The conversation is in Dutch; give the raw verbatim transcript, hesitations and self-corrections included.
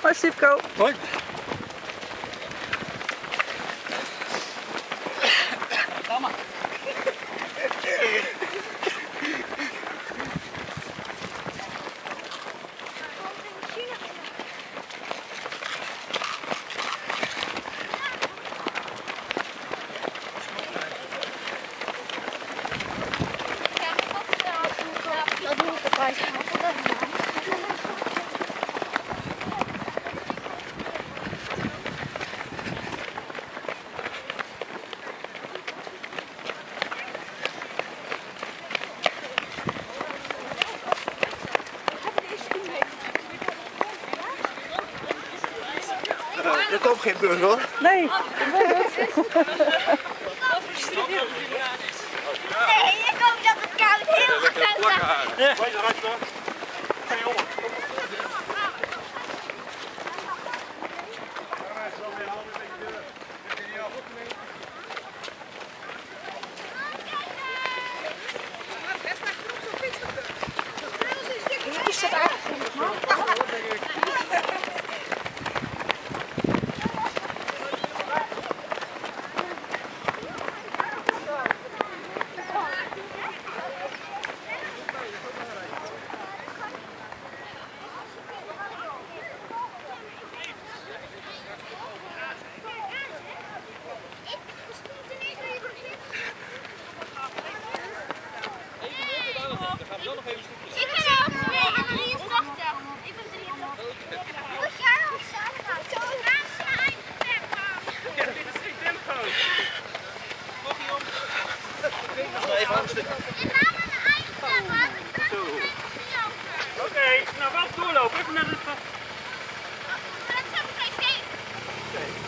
Hoi Sipko. Hoi. Mama. Dat doe ik erbij. Er komt geen bus hoor. Nee. Nee, ik hoop dat het koud, heel koud is. Is dat eigenlijk? Ik ben ook nee, drieëntachtig. Ik ben drieëntachtig. Moet jij al samen? Zo naast je eigen tempo. Ja, dit is geen tempo. Mag je om? Even aan een stuk. Ik ga met mijn eigen tempo. Ik ga niet Oké, nou wel doorlopen. Even naar de... Maar dat is ook geen steen.